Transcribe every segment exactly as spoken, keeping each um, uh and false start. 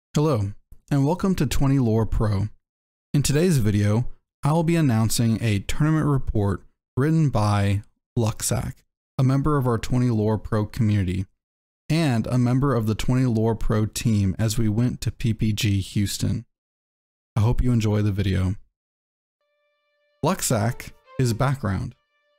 Hello, and welcome to twenty Lore Pro. In today's video, I will be announcing a tournament report written by Luxac, a member of our twenty Lore Pro community, and a member of the twenty Lore Pro team as we went to P P G Houston. I hope you enjoy the video. Luxac is background.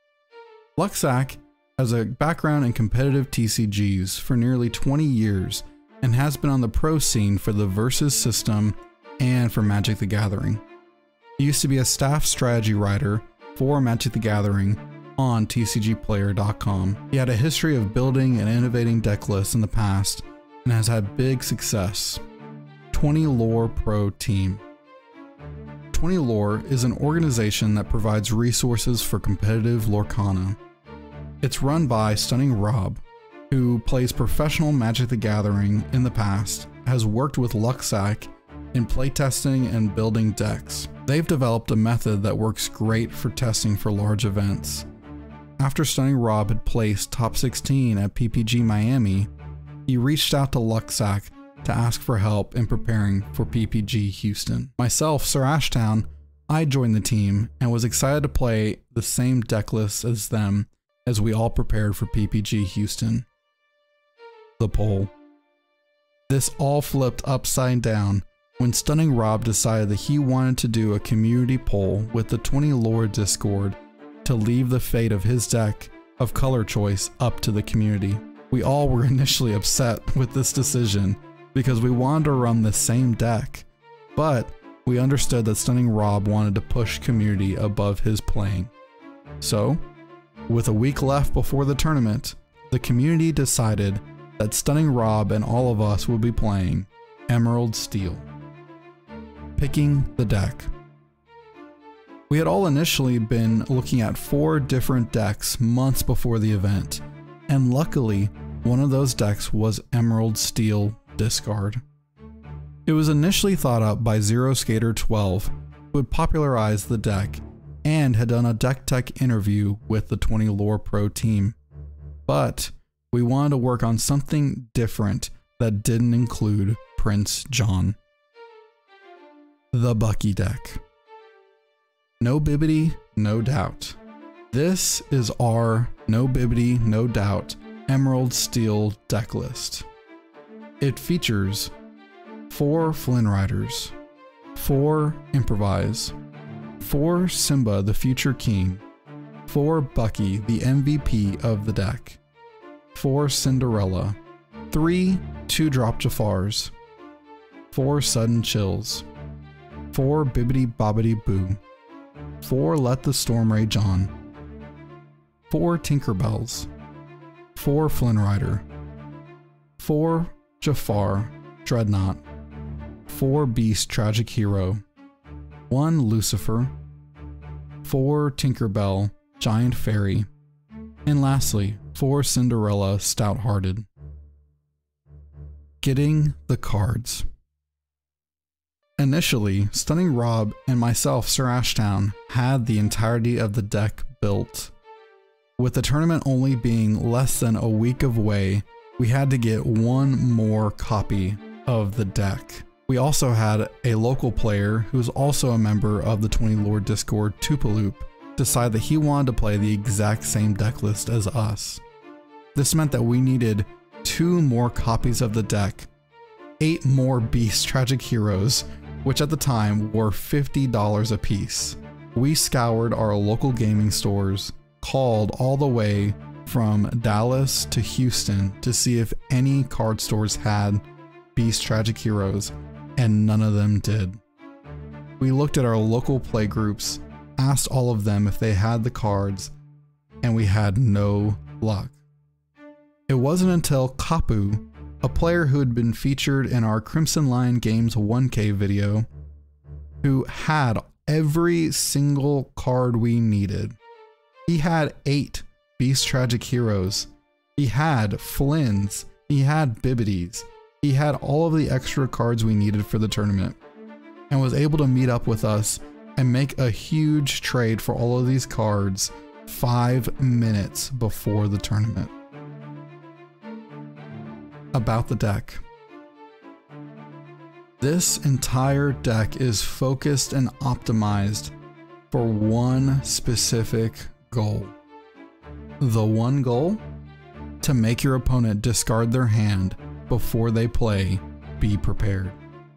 Luxac has a background in competitive T C Gs for nearly twenty years and has been on the pro scene for the Versus system and for Magic the Gathering. He used to be a staff strategy writer for Magic the Gathering on T C G player dot com. He had a history of building and innovating deck lists in the past and has had big success. twenty Lore Pro Team. twenty Lore is an organization that provides resources for competitive Lorcana. It's run by Stunning Rob, who plays professional Magic the Gathering in the past, has worked with Luxac in playtesting and building decks. They've developed a method that works great for testing for large events. After Stunning Rob had placed top sixteen at P P G Miami, he reached out to Luxac to ask for help in preparing for P P G Houston. Myself, Sir Ashtown, I joined the team and was excited to play the same deck list as them as we all prepared for P P G Houston. The poll. This all flipped upside down when Stunning Rob decided that he wanted to do a community poll with the twenty Lore Discord to leave the fate of his deck of color choice up to the community. We all were initially upset with this decision because we wanted to run the same deck, but we understood that Stunning Rob wanted to push community above his playing. So, with a week left before the tournament, the community decided that Stunning Rob and all of us will be playing Emerald Steel. Picking the deck. We had all initially been looking at four different decks months before the event, and luckily one of those decks was Emerald Steel Discard. It was initially thought up by Zero Skater twelve, who had popularized the deck and had done a deck tech interview with the twenty Lore Pro team. But we wanted to work on something different that didn't include Prince John. The Bucky deck. No Bibbidi, no doubt. This is our No Bibbidi, no doubt Emerald Steel deck list. It features four Flynn Riders, four Improvise, four Simba the Future King, four Bucky the M V P of the deck, four Cinderella, three two-drop Jafars, four Sudden Chills, four Bibbidi Bobbidi Boo, four Let the Storm Rage On, four Tinkerbells, four Flynn Rider, four Jafar Dreadnought, four Beast Tragic Hero, one Lucifer, four Tinkerbell Giant Fairy, and lastly, four Cinderella Stout-Hearted. Getting the cards. Initially, Stunning Rob and myself, Sir Ashtown, had the entirety of the deck built. With the tournament only being less than a week away, we had to get one more copy of the deck. We also had a local player who's also a member of the twenty Lore Discord, Tupaloop, decide that he wanted to play the exact same deck list as us. This meant that we needed two more copies of the deck, eight more Beast Tragic Heroes, which at the time were fifty dollars a piece. We scoured our local gaming stores, called all the way from Dallas to Houston to see if any card stores had Beast Tragic Heroes, and none of them did. We looked at our local play groups, asked all of them if they had the cards, and we had no luck. It wasn't until Kapu, a player who had been featured in our Crimson Lion Games one K video, who had every single card we needed. He had eight Beast Tragic Heroes, he had Flynn's, he had Bibbidis, he had all of the extra cards we needed for the tournament, and was able to meet up with us and make a huge trade for all of these cards five minutes before the tournament. About the deck. This entire deck is focused and optimized for one specific goal. The one goal? To make your opponent discard their hand before they play Be Prepared.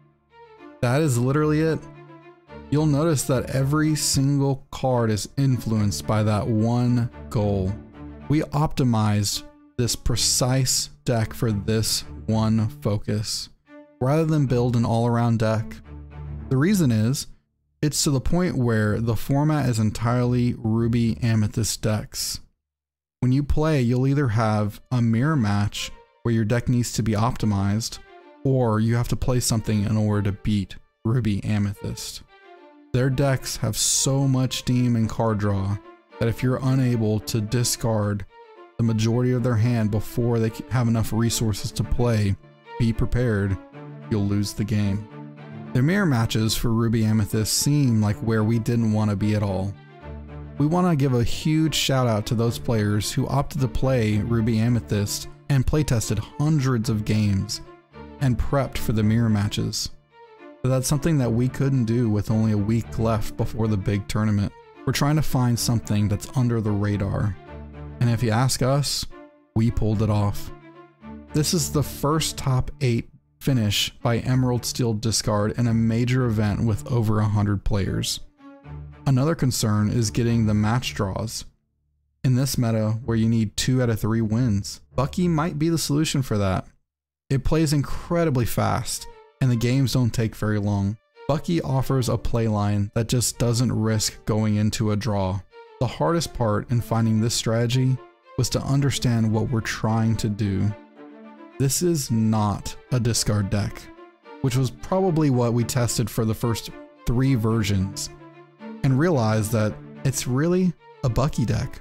That is literally it. You'll notice that every single card is influenced by that one goal. We optimized this precise deck for this one focus, rather than build an all-around deck. The reason is, it's to the point where the format is entirely Ruby Amethyst decks. When you play, you'll either have a mirror match where your deck needs to be optimized, or you have to play something in order to beat Ruby Amethyst. Their decks have so much steam and card draw that if you're unable to discard the majority of their hand before they have enough resources to play Be Prepared, you'll lose the game. Their mirror matches for Ruby Amethyst seem like where we didn't want to be at all. We want to give a huge shout out to those players who opted to play Ruby Amethyst and playtested hundreds of games and prepped for the mirror matches. But that's something that we couldn't do with only a week left before the big tournament. We're trying to find something that's under the radar. And if you ask us, we pulled it off. This is the first top eight finish by Emerald Steel Discard in a major event with over one hundred players. Another concern is getting the match draws. In this meta, where you need two out of three wins, Bucky might be the solution for that. It plays incredibly fast, and the games don't take very long. Bucky offers a playline that just doesn't risk going into a draw. The hardest part in finding this strategy was to understand what we're trying to do. This is not a discard deck, which was probably what we tested for the first three versions, and realized that it's really a Bucky deck.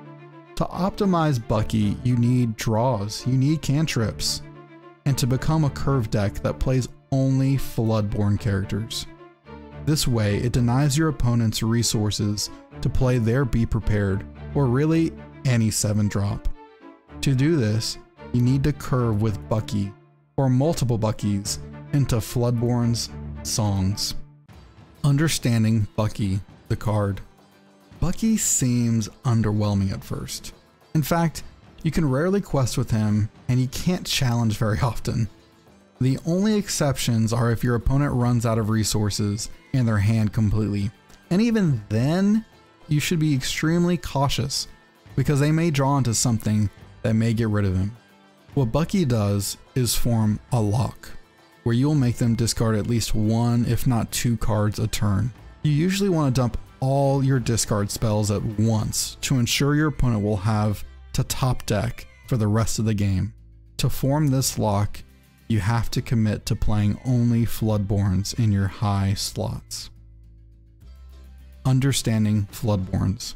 To optimize Bucky, you need draws, you need cantrips, and to become a curve deck that plays only Floodborn characters. This way, it denies your opponents resources to play their Be Prepared, or really any seven drop. To do this, you need to curve with Bucky, or multiple Buckies, into Floodborn's songs. Understanding Bucky, the card. Bucky seems underwhelming at first. In fact, you can rarely quest with him, and he can't challenge very often. The only exceptions are if your opponent runs out of resources and their hand completely. And even then, you should be extremely cautious, because they may draw into something that may get rid of him. What Bucky does is form a lock, where you'll make them discard at least one, if not two cards a turn. You usually want to dump all your discard spells at once to ensure your opponent will have to top deck for the rest of the game. To form this lock, you have to commit to playing only Floodborns in your high slots. Understanding Floodborns.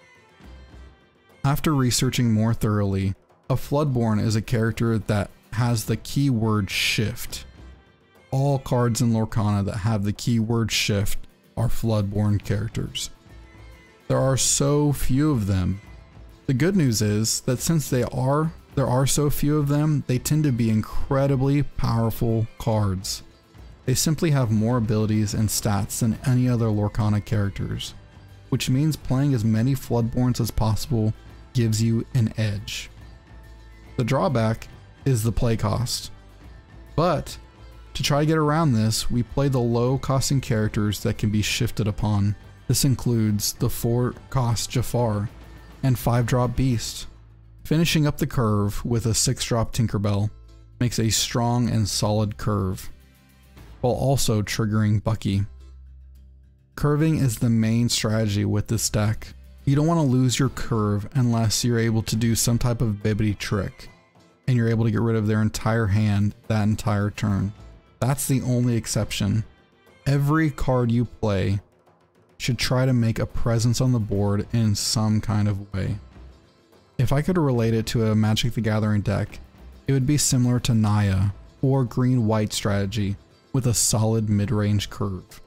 After researching more thoroughly, a Floodborn is a character that has the keyword shift. All cards in Lorcana that have the keyword shift are Floodborn characters. There are so few of them. The good news is that since they are, there are so few of them, they tend to be incredibly powerful cards. They simply have more abilities and stats than any other Lorcana characters, which means playing as many Floodborns as possible gives you an edge. The drawback is the play cost, but to try to get around this, we play the low costing characters that can be shifted upon. This includes the four cost Jafar and five drop Beast. Finishing up the curve with a six drop Tinkerbell makes a strong and solid curve, while also triggering Bucky. Curving is the main strategy with this deck. You don't want to lose your curve unless you're able to do some type of bibbity trick, and you're able to get rid of their entire hand that entire turn. That's the only exception. Every card you play should try to make a presence on the board in some kind of way. If I could relate it to a Magic the Gathering deck, it would be similar to Naya or green-white strategy with a solid mid-range curve.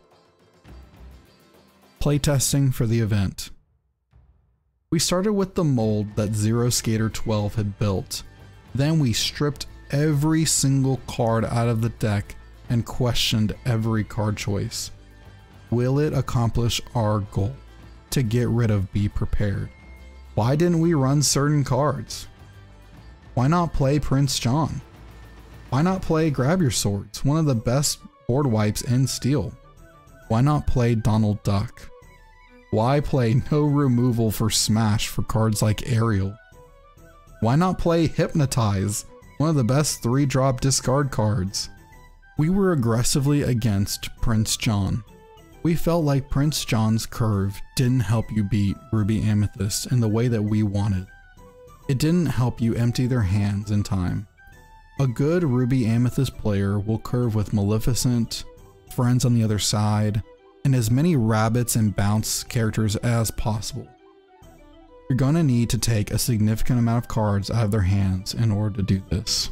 Playtesting for the event. We started with the mold that Zero Skater twelve had built. Then we stripped every single card out of the deck and questioned every card choice. Will it accomplish our goal to get rid of Be Prepared? Why didn't we run certain cards? Why not play Prince John? Why not play Grab Your Swords, one of the best board wipes in Steel? Why not play Donald Duck? Why play no removal for Smash for cards like Ariel? Why not play Hypnotize, one of the best three drop discard cards? We were aggressively against Prince John. We felt like Prince John's curve didn't help you beat Ruby Amethyst in the way that we wanted. It didn't help you empty their hands in time. A good Ruby Amethyst player will curve with Maleficent, Friends on the Other Side, and as many rabbits and bounce characters as possible. You're going to need to take a significant amount of cards out of their hands in order to do this.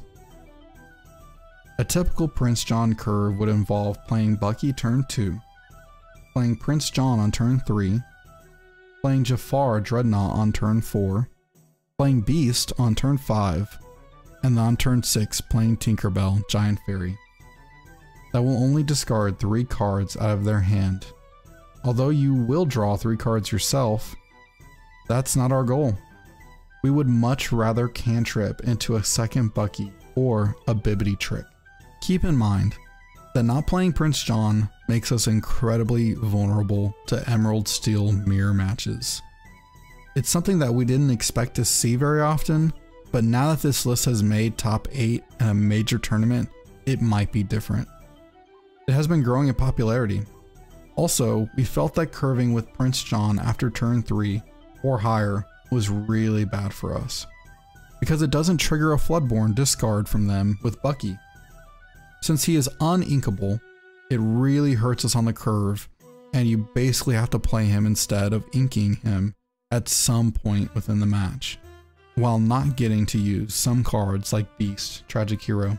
A typical Prince John curve would involve playing Bucky turn two, playing Prince John on turn three, playing Jafar Dreadnought on turn four, playing Beast on turn five, and on turn six playing Tinkerbell Giant Fairy. That will only discard three cards out of their hand. Although you will draw three cards yourself, that's not our goal. We would much rather cantrip into a second Bucky or a Bibbidi trick. Keep in mind that not playing Prince John makes us incredibly vulnerable to Emerald Steel mirror matches. It's something that we didn't expect to see very often, but now that this list has made top eight in a major tournament, it might be different. It has been growing in popularity. Also, we felt that curving with Prince John after turn three or higher was really bad for us, because it doesn't trigger a Floodborn discard from them with Bucky. Since he is uninkable, it really hurts us on the curve, and you basically have to play him instead of inking him at some point within the match, while not getting to use some cards like Beast, Tragic Hero.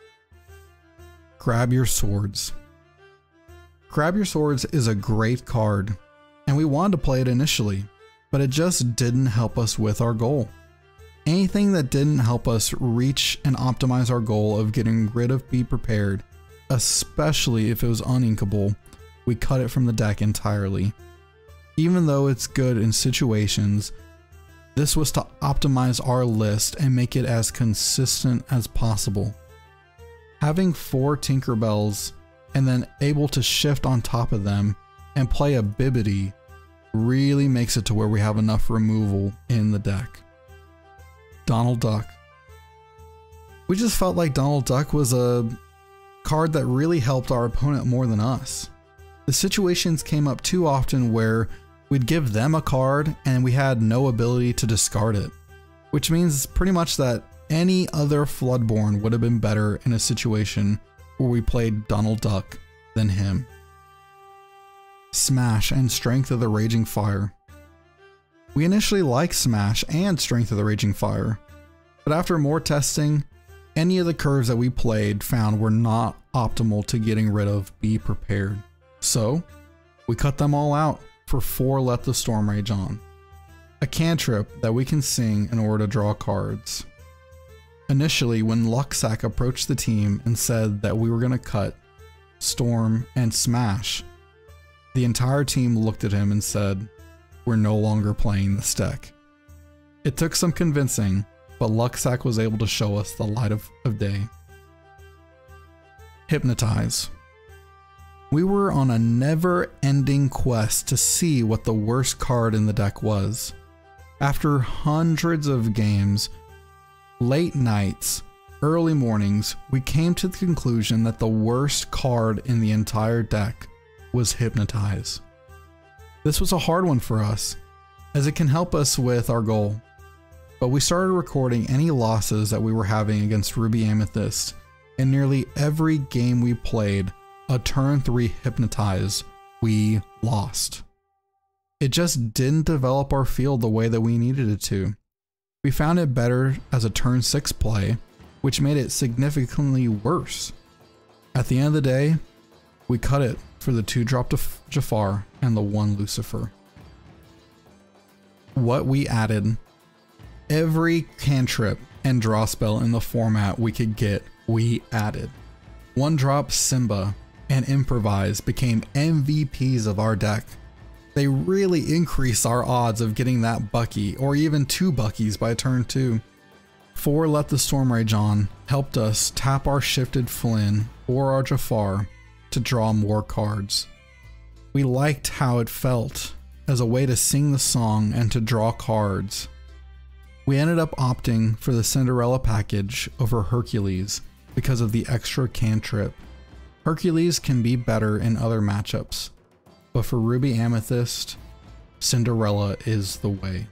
Grab Your Swords. Grab Your Swords is a great card, and we wanted to play it initially, but it just didn't help us with our goal. Anything that didn't help us reach and optimize our goal of getting rid of Be Prepared, especially if it was uninkable, we cut it from the deck entirely. Even though it's good in situations, this was to optimize our list and make it as consistent as possible. Having four Tinkerbells and then able to shift on top of them and play a Bibbidi really makes it to where we have enough removal in the deck. Donald Duck. We just felt like Donald Duck was a card that really helped our opponent more than us. The situations came up too often where we'd give them a card and we had no ability to discard it, which means pretty much that any other Floodborn would have been better in a situation where we played Donald Duck than him. Smash and Strength of the Raging Fire. We initially liked Smash and Strength of the Raging Fire, but after more testing, any of the curves that we played found were not optimal to getting rid of Be Prepared. So, we cut them all out for four Let the Storm Rage On, a cantrip that we can sing in order to draw cards. Initially, when Luxac approached the team and said that we were going to cut Storm and Smash, the entire team looked at him and said, "We're no longer playing this deck." It took some convincing, but Luxac was able to show us the light of, of day. Hypnotize. We were on a never-ending quest to see what the worst card in the deck was. After hundreds of games, late nights, early mornings, we came to the conclusion that the worst card in the entire deck was Hypnotize. This was a hard one for us, as it can help us with our goal. But we started recording any losses that we were having against Ruby Amethyst, and nearly every game we played, a turn three Hypnotize, we lost. It just didn't develop our field the way that we needed it to. We found it better as a turn six play, which made it significantly worse. At the end of the day, we cut it for the two drop Jafar and the one Lucifer. What we added: every cantrip and draw spell in the format we could get, we added. One Drop Simba and Improvise became M V Ps of our deck. They really increased our odds of getting that Bucky, or even two Buckies by turn two. Four Let the Storm Rage On helped us tap our Shifted Flynn or our Jafar to draw more cards. We liked how it felt as a way to sing the song and to draw cards. We ended up opting for the Cinderella package over Hercules because of the extra cantrip. Hercules can be better in other matchups, but for Ruby Amethyst, Cinderella is the way.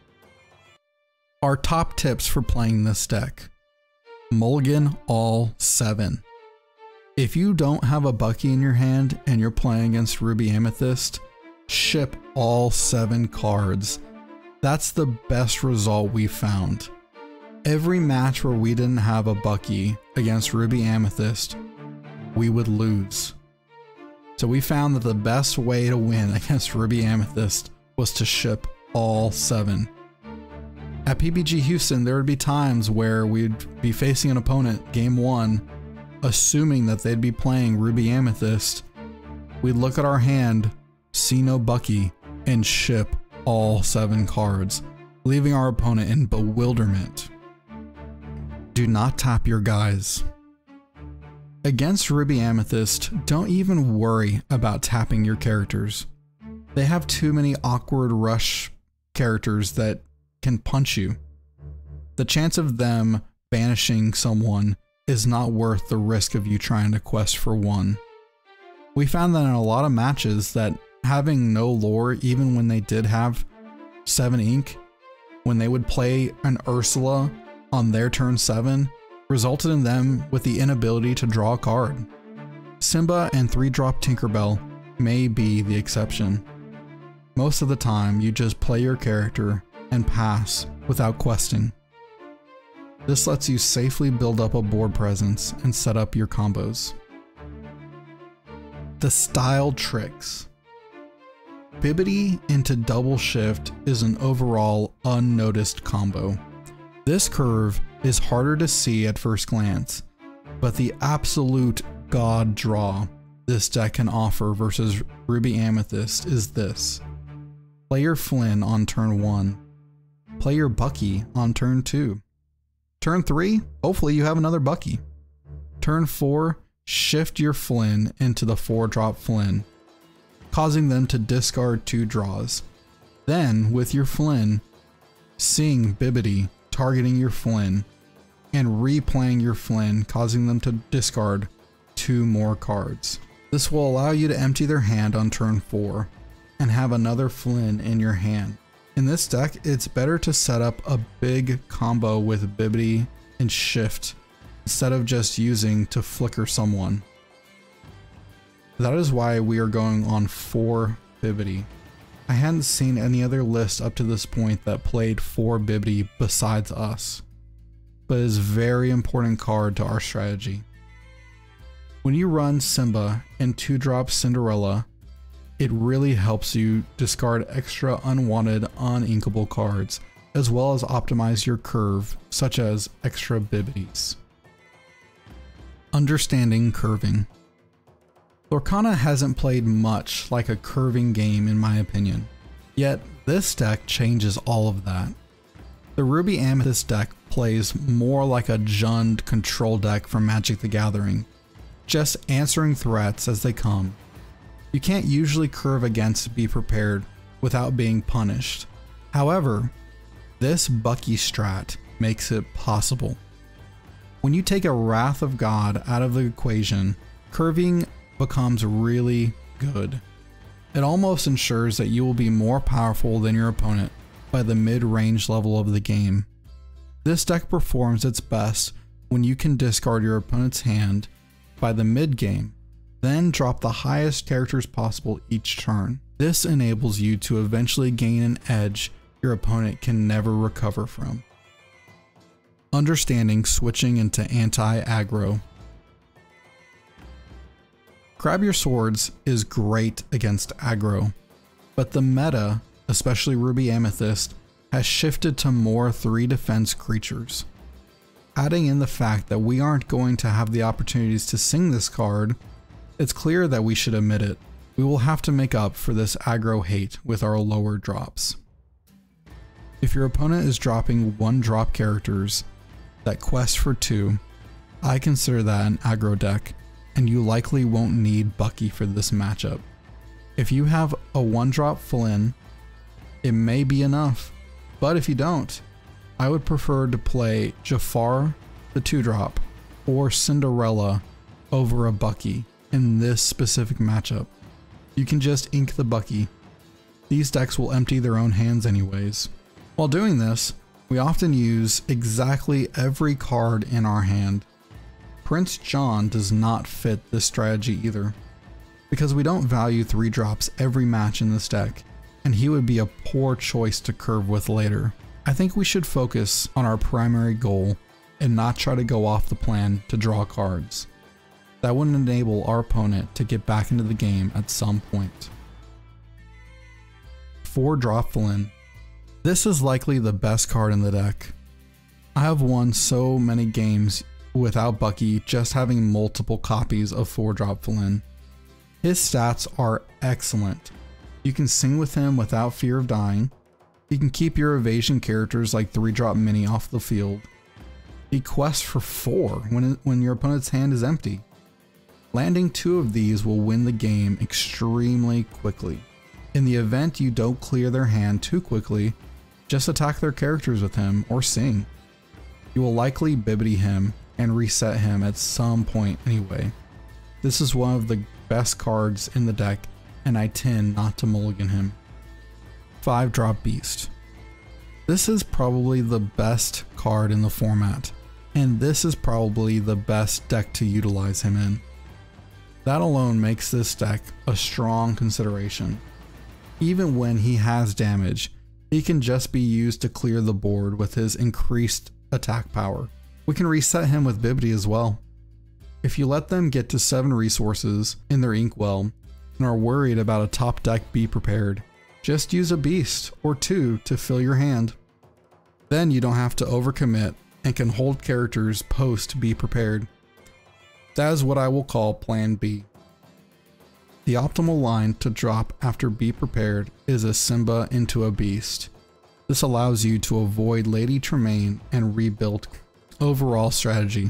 Our top tips for playing this deck: mulligan all seven. If you don't have a Bucky in your hand and you're playing against Ruby Amethyst, ship all seven cards. That's the best result we found. Every match where we didn't have a Bucky against Ruby Amethyst, we would lose. So we found that the best way to win against Ruby Amethyst was to ship all seven. At P B G Houston, there would be times where we'd be facing an opponent game one, assuming that they'd be playing Ruby Amethyst. We'd look at our hand, see no Bucky, and ship all seven cards, leaving our opponent in bewilderment. Do not tap your guys. Against Ruby Amethyst, don't even worry about tapping your characters. They have too many awkward rush characters that can punch you. The chance of them banishing someone is not worth the risk of you trying to quest for one. We found that in a lot of matches that having no lore, even when they did have seven ink, when they would play an Ursula on their turn seven, resulted in them with the inability to draw a card. Simba and three drop Tinkerbell may be the exception. Most of the time, you just play your character and pass without questing. This lets you safely build up a board presence and set up your combos. The style tricks. Bibbidi into Double Shift is an overall unnoticed combo. This curve is harder to see at first glance, but the absolute god draw this deck can offer versus Ruby Amethyst is this. Play your Flynn on turn one. Play your Bucky on turn two. Turn three, hopefully you have another Bucky. Turn four, shift your Flynn into the four drop Flynn, causing them to discard two draws. Then, with your Flynn, sing Bibbidi, targeting your Flynn, and replaying your Flynn, causing them to discard two more cards. This will allow you to empty their hand on turn four and have another Flynn in your hand. In this deck, it's better to set up a big combo with Bibbidi and Shift instead of just using to flicker someone. That is why we are going on four Bibbidi. I hadn't seen any other list up to this point that played four Bibbidi besides us, but it is a very important card to our strategy. When you run Simba and two drop Cinderella, it really helps you discard extra unwanted, uninkable cards, as well as optimize your curve, such as extra Bibbidis. Understanding curving. Lorcana hasn't played much like a curving game in my opinion, yet this deck changes all of that. The Ruby Amethyst deck plays more like a Jund control deck from Magic the Gathering, just answering threats as they come. You can't usually curve against Be Prepared without being punished. However, this Bucky strat makes it possible. When you take a Wrath of God out of the equation, curving becomes really good. It almost ensures that you will be more powerful than your opponent by the mid-range level of the game. This deck performs its best when you can discard your opponent's hand by the mid-game, then drop the highest characters possible each turn. This enables you to eventually gain an edge your opponent can never recover from. Understanding switching into anti-aggro. Grab Your Swords is great against aggro, but the meta, especially Ruby Amethyst, has shifted to more three defense creatures. Adding in the fact that we aren't going to have the opportunities to sing this card, it's clear that we should omit it. We will have to make up for this aggro hate with our lower drops. If your opponent is dropping one drop characters that quest for two, I consider that an aggro deck, and you likely won't need Bucky for this matchup. If you have a one drop Flynn, it may be enough, but if you don't, I would prefer to play Jafar, the two drop, or Cinderella over a Bucky in this specific matchup. You can just ink the Bucky. These decks will empty their own hands anyways. While doing this, we often use exactly every card in our hand. Prince John does not fit this strategy either, because we don't value three drops every match in this deck, and he would be a poor choice to curve with later. I think we should focus on our primary goal and not try to go off the plan to draw cards. That would enable our opponent to get back into the game at some point. four drop Flynn. This is likely the best card in the deck. I have won so many games without Bucky just having multiple copies of four drop Flynn. His stats are excellent. You can sing with him without fear of dying. He can keep your evasion characters like three drop Mini off the field. He quests for four when, when your opponent's hand is empty. Landing two of these will win the game extremely quickly. In the event you don't clear their hand too quickly, just attack their characters with him or sing. You will likely Bibbidi him and reset him at some point anyway. This is one of the best cards in the deck, and I tend not to mulligan him. five drop Beast. This is probably the best card in the format, and this is probably the best deck to utilize him in. That alone makes this deck a strong consideration. Even when he has damage, he can just be used to clear the board with his increased attack power. We can reset him with Bibbidi as well. If you let them get to seven resources in their Inkwell and are worried about a top deck Be Prepared, just use a beast or two to fill your hand. Then you don't have to overcommit and can hold characters post Be Prepared. That is what I will call Plan B. The optimal line to drop after Be Prepared is a Simba into a beast. This allows you to avoid Lady Tremaine and rebuild overall strategy.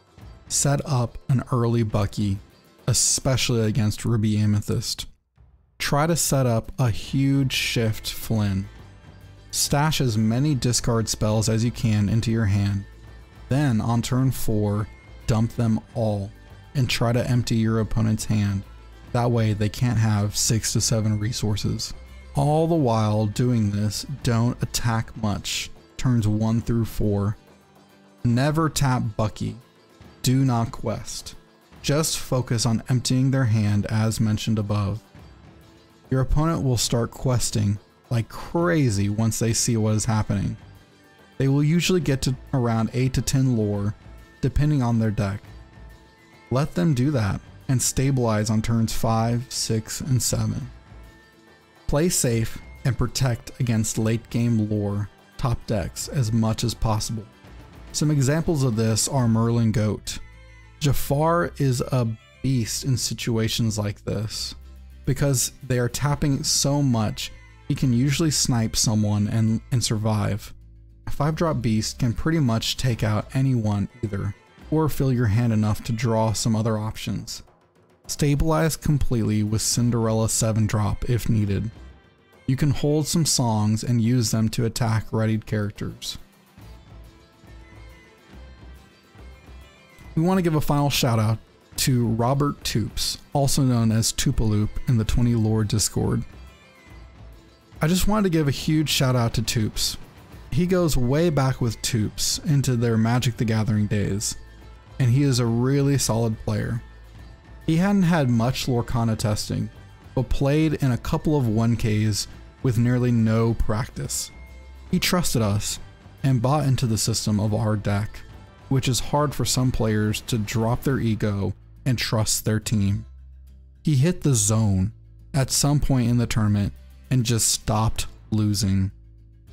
Set up an early Bucky, especially against Ruby Amethyst. Try to set up a huge shift Flynn. Stash as many discard spells as you can into your hand. Then on turn four, dump them all and try to empty your opponent's hand. That way they can't have six to seven resources. All the while doing this, don't attack much, turns one through four. Never tap Bucky. Do not quest. Just focus on emptying their hand as mentioned above. Your opponent will start questing like crazy once they see what is happening. They will usually get to around eight to ten lore, depending on their deck. Let them do that and stabilize on turns five, six, and seven. Play safe and protect against late game lore top decks as much as possible. Some examples of this are Merlin Goat. Jafar is a beast in situations like this. Because they are tapping so much, he can usually snipe someone and, and survive. A five drop beast can pretty much take out anyone either, or fill your hand enough to draw some other options. Stabilize completely with Cinderella seven drop if needed. You can hold some songs and use them to attack readied characters. We want to give a final shout out to Robert Toops, also known as Toopaloop in the twenty lore Discord. I just wanted to give a huge shout out to Toops. He goes way back with Toops into their Magic the Gathering days, and he is a really solid player. He hadn't had much Lorcana testing, but played in a couple of one Ks with nearly no practice. He trusted us and bought into the system of our deck, which is hard for some players to drop their ego and trust their team. He hit the zone at some point in the tournament and just stopped losing.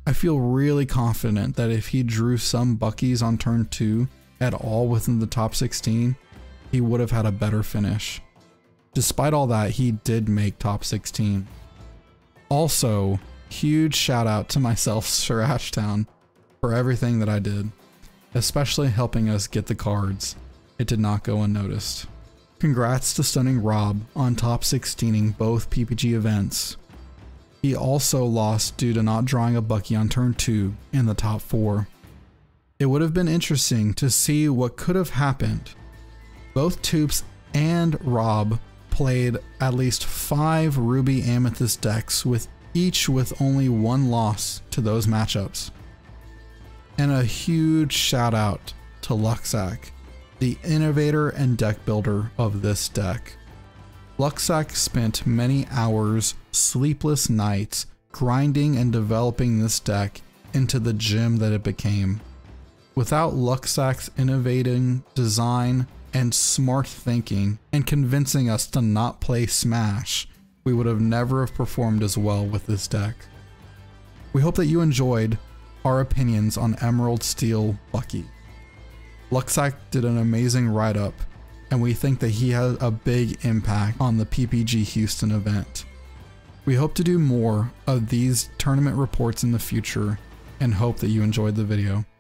I feel really confident that if he drew some Buckies on turn two at all within the top sixteen, he would have had a better finish. Despite all that, he did make top sixteen. Also, huge shout out to myself, Sir Ashtown, for everything that I did, especially helping us get the cards. It did not go unnoticed. Congrats to Stunning Rob on top sixteening both P P G events. He also lost due to not drawing a Bucky on turn two in the top four. It would have been interesting to see what could have happened. Both Toops and Rob played at least five Ruby Amethyst decks, with each with only one loss to those matchups. And a huge shout out to Luxac, the innovator and deck builder of this deck. Luxac spent many hours, sleepless nights, grinding and developing this deck into the gem that it became. Without Luxac's innovating design and smart thinking and convincing us to not play Smash, we would have never have performed as well with this deck. We hope that you enjoyed our opinions on Emerald Steel Bucky. Luxac did an amazing write-up, and we think that he has a big impact on the P P G Houston event. We hope to do more of these tournament reports in the future and hope that you enjoyed the video.